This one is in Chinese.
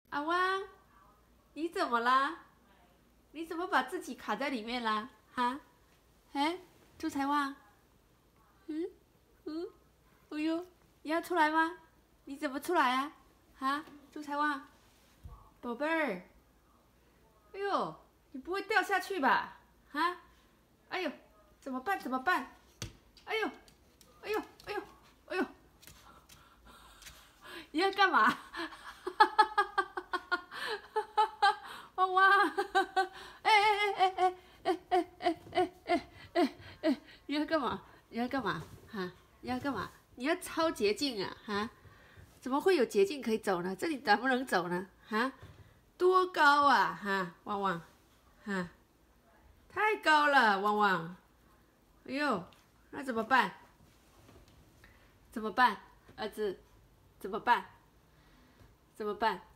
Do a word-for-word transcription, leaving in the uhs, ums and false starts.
阿汪，你怎么啦？你怎么把自己卡在里面啦？哈？哎，朱才旺，嗯嗯，哎呦，你要出来吗？你怎么出来啊？哈，朱才旺，宝贝儿，哎呦，你不会掉下去吧？哈？哎呦，怎么办？怎么办？哎呦，哎呦，哎呦，哎呦，你要干嘛？汪汪！哎哎哎哎哎哎哎哎哎哎哎哎！你要干嘛？你要干嘛？哈？你要干嘛？你要抄捷径啊？哈？怎么会有捷径可以走呢？这里能不能走呢？哈？多高啊？哈？汪汪！哈？太高了，汪汪！哎呦，那怎么办？怎么办？儿子，怎么办？怎么办？